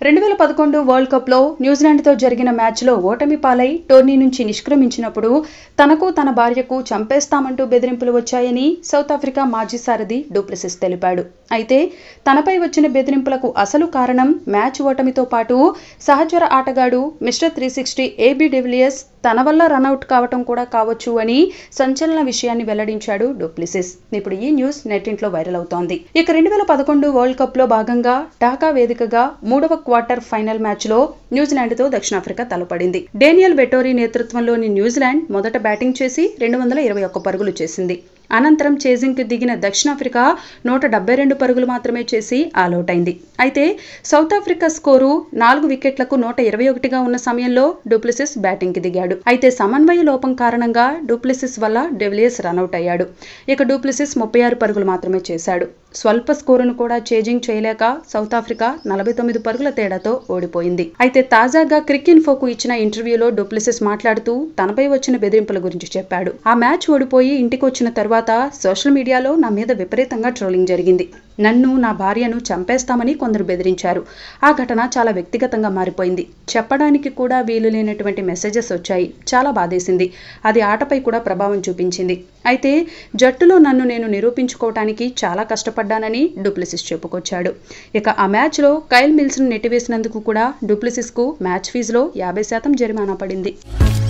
2011 world కప్లో న్యూజిలాండ్తో జరిగిన మ్యాచ్లో ఓటమి పాలై టోర్నీ నుంచి నిష్క్రమించినప్పుడు తనకు తన భార్యకు చంపేస్తామంటూ బెదిరింపులు వచ్చాయని సౌత్ ఆఫ్రికా మాజీ సారథి డు ప్లెసిస్ తెలిపాడు. అయితే తనపై వచ్చిన బెదిరింపులకు అసలు కారణం మ్యాచ్ ఓటమితో పాటు సహచర ఆటగాడు మిస్టర్ 360 ఏబీ డివిలియర్స్ తన వల్ల రనౌట్ కావటం కూడా కావచ్చు అని సంచలన విషయాన్ని వెల్లడించాడు డు ప్లెసిస్. ఇప్పుడు ఈ న్యూస్ నెట్టింట్లో వైరల్ అవుతోంది. ఇక 2011 వరల్డ్ కప్ లో భాగంగా ఢాకా వేదికగా 3వ క్వార్టర్ ఫైనల్ మ్యాచ్ లో న్యూజిలాండ్ తో దక్షిణాఫ్రికా తలపడింది. డేనియల్ వెటోరీ నేతృత్వంలోని న్యూజిలాండ్ మొదట బ్యాటింగ్ చేసి 221 పరుగులు చేసింది. అనంతరం చేజింగ్ కు దిగిన దక్షిణాఫ్రికా 172 పరుగులు మాత్రమే చేసి ఆలౌట్ అయింది. అయితే సౌత్ ఆఫ్రికా స్కోరు 4 వికెట్లకు 121గా ఉన్న సమయంలో డు ప్లెసిస్ బ్యాటింగ్ కి దిగాడు. అయితే సమన్వయ లోపం కారణంగా డు ప్లెసిస్ వల్ల డివిలియర్స్ రనౌట్ అయ్యాడు. ఇక డు ప్లెసిస్ 36 పరుగులు మాత్రమే చేశాడు. స్వల్ప స్కోరును కూడా చేజింగ్ చేయలేక సౌత్ ఆఫ్రికా 49 పరుగుల తేడాతో ఓడిపోయింది. అయితే తాజాగా క్రిక్ ఇన్ఫోకు ఇచ్చిన ఇంటర్వ్యూలో డు ప్లెసిస్ మాట్లాడుతూ తనపై వచ్చిన బెదిరింపుల గురించి చెప్పాడు. ఆ మ్యాచ్ ఓడిపోయి ఇంటికి వచ్చిన తర్వాత సోషల్ మీడియాలో నా మీద విపరీతంగా ట్రోలింగ్ జరిగింది. నన్ను, నా భార్యను చంపేస్తామని కొందరు బెదిరించారు. ఆ ఘటన చాలా వ్యక్తిగతంగా మారిపోయింది. చెప్పడానికి కూడా వీలు లేనటువంటి మెసేజెస్ వచ్చాయి. చాలా బాధేసింది. అది ఆటపై కూడా ప్రభావం చూపించింది. అయితే జట్టులో నన్ను నేను నిరూపించుకోవడానికి చాలా కష్టపడ్డానని డు ప్లెసిస్ చెప్పుకొచ్చాడు. ఇక ఆ మ్యాచ్లో కైల్ మిల్స్ను నెట్టివేసినందుకు కూడా డు ప్లెసిస్కు మ్యాచ్ ఫీజులో 50% జరిమానా పడింది.